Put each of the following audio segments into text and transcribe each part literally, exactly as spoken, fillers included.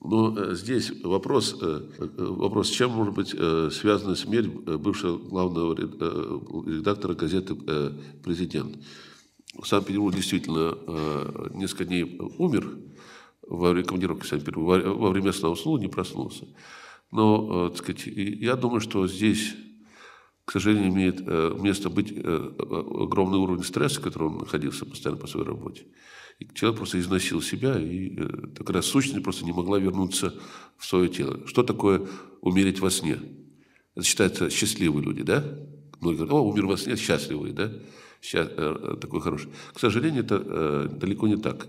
Но э, здесь вопрос, э, э, вопрос, с чем может быть э, связана смерть э, бывшего главного ред- э, редактора газеты э, «Президент». В Санкт-Петербурге действительно э, несколько дней умер во время командировки в Санкт-Петербург, во, во время сна уснул, не проснулся. Но, э, так сказать, и я думаю, что здесь, к сожалению, имеет э, место быть э, э, огромный уровень стресса, в котором он находился постоянно по своей работе. И человек просто износил себя, и э, такая сущность просто не могла вернуться в свое тело. Что такое умереть во сне? Это считается счастливые люди, да? Многие говорят, о, умер во сне, счастливые, да? Ща- э, такой хороший. К сожалению, это э, далеко не так.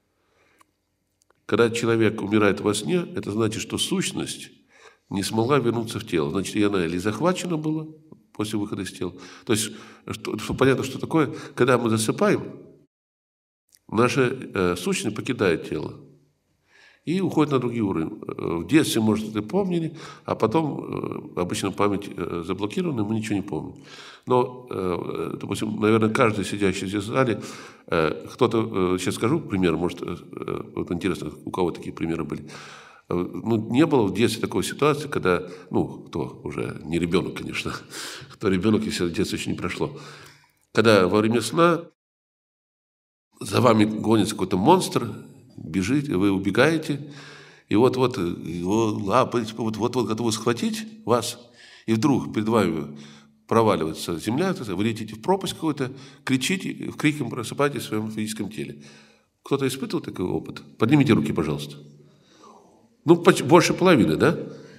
Когда человек умирает во сне, это значит, что сущность не смогла вернуться в тело. Значит, и она или захвачена была после выхода из тела. То есть, что, что понятно, что такое, когда мы засыпаем, наша э, сущность покидает тело и уходит на другие уровни. Э, В детстве, может, это помнили, а потом э, обычно память э, заблокирована, мы ничего не помним. Но, э, допустим, наверное, каждый сидящий здесь в зале, э, кто-то, э, сейчас скажу пример, может, э, э, вот интересно, у кого такие примеры были. Э, Ну, не было в детстве такой ситуации, когда, ну, кто уже, не ребенок, конечно, кто ребенок, если детство еще не прошло, когда во время сна за вами гонится какой-то монстр, бежите, вы убегаете, и вот-вот его лапы вот-вот готовы схватить вас, и вдруг перед вами проваливается земля, вы летите в пропасть какую-то, кричите, в крике просыпаетесь в своем физическом теле. Кто-то испытывал такой опыт? Поднимите руки, пожалуйста. Ну, поч- больше половины, да?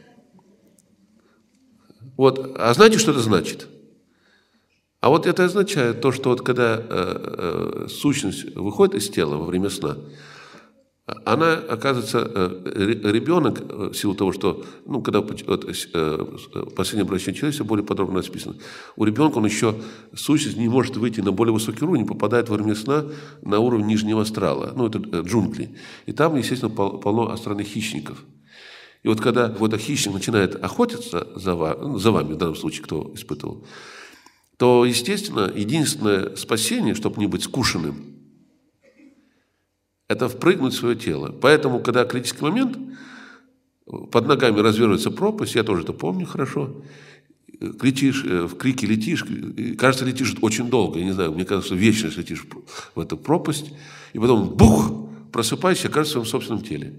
Вот. А знаете, что это значит? А вот это означает то, что вот когда э, э, сущность выходит из тела во время сна, она, оказывается, э, ре- ребенок, э, в силу того, что, ну, когда поч- вот, э, э, последнее обращение человека более подробно расписано, у ребенка он еще, сущность не может выйти на более высокий уровень, попадает во время сна на уровень нижнего астрала, ну, это э, джунгли. И там, естественно, пол- полно астральных хищников. И вот когда вот этот хищник начинает охотиться за вами, ну, за вами, в данном случае, кто испытывал, то, естественно, единственное спасение, чтобы не быть скушенным, это впрыгнуть в свое тело. Поэтому, когда критический момент, под ногами развернется пропасть, я тоже это помню хорошо, кричишь, э, в крике летишь, и, кажется, летишь очень долго, я не знаю, мне кажется, вечность летишь в эту пропасть, и потом бух, просыпаешься, окажешься в своем собственном теле.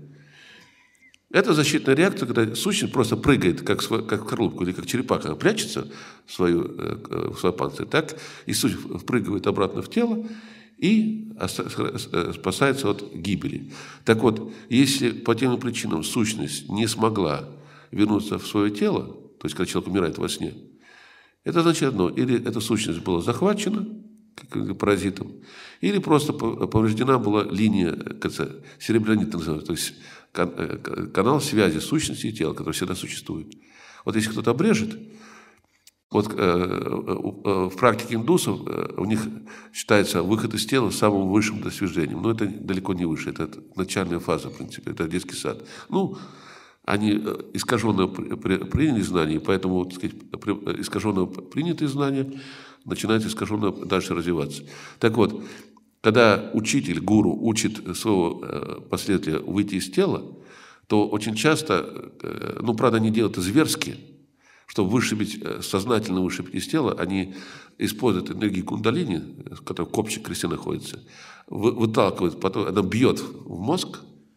Это защитная реакция, когда сущность просто прыгает, как, сво- как в коробку или как черепаха, она прячется в, свою, э, э, в свой панцирь, так и сущность впрыгивает обратно в тело и оста- э, спасается от гибели. Так вот, если по тем причинам сущность не смогла вернуться в свое тело, то есть когда человек умирает во сне, это значит одно, или эта сущность была захвачена как паразитом, или просто повреждена была линия, кажется, серебрянит называется, то есть кан- э, канал связи сущности и тела, который всегда существует. Вот если кто-то обрежет, вот э, э, в практике индусов э, у них считается выход из тела самым высшим достижением. Но это далеко не выше, это начальная фаза, в принципе, это детский сад. Ну, они э, искаженно при- при- приняли знания, и поэтому, так сказать, при- искаженно принятые знания начинают искаженно дальше развиваться. Так вот, когда учитель, гуру учит своего э, последователя выйти из тела, то очень часто, э, ну, правда, они делают это зверски, чтобы вышибить, э, сознательно вышибить из тела, они используют энергию кундалини, э, в которой копчик кресте находится, вы- выталкивают, потом она бьет в мозг,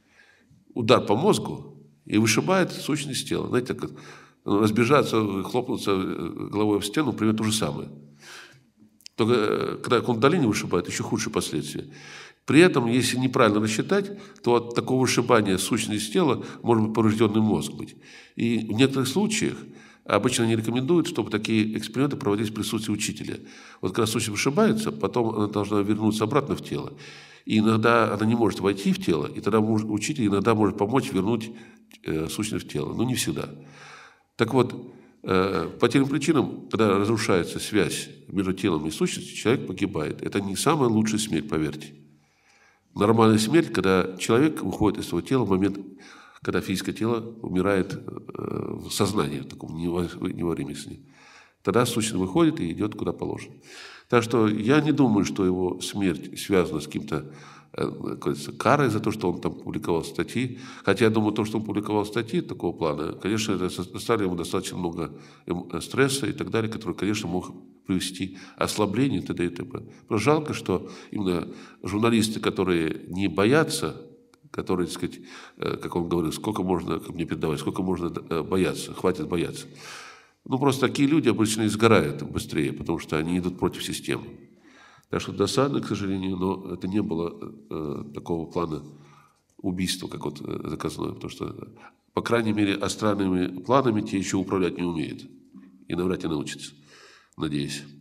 удар по мозгу и вышибает сущность тела. Знаете, как ну, разбежаться, хлопнуться э, головой в стену, примерно то же самое. Только э, когда кундалини вышибает, еще худшие последствия. При этом, если неправильно рассчитать, то от такого вышибания сущности тела может быть поврежденный мозг быть. И в некоторых случаях обычно не рекомендуют, чтобы такие эксперименты проводились в присутствии учителя. Вот когда сущность вышибается, потом она должна вернуться обратно в тело. И иногда она не может войти в тело, и тогда может- учитель иногда может помочь вернуть э, сущность в тело. Но не всегда. Так вот, э, по тем причинам, когда разрушается связь между телом и сущностью, человек погибает. Это не самая лучшая смерть, поверьте. Нормальная смерть, когда человек выходит из своего тела в момент, когда физическое тело умирает э, в сознании, в таком не во, не во время сне. Тогда сущность выходит и идет куда положено. Так что я не думаю, что его смерть связана с каким-то карой за то, что он там публиковал статьи. Хотя я думаю, то, что он публиковал статьи такого плана, конечно, это доставило ему достаточно много стресса и так далее, который, конечно, мог привести ослабление и т.д. и т.п. Но жалко, что именно журналисты, которые не боятся, которые, так сказать, как он говорил, сколько можно, как мне передавать, сколько можно бояться, хватит бояться. Ну, просто такие люди обычно изгорают быстрее, потому что они идут против системы. Так что досадно, к сожалению, но это не было э, такого плана убийства, как вот э, заказное, потому что, по крайней мере, астральными планами те еще управлять не умеют. И навряд ли научатся, надеюсь.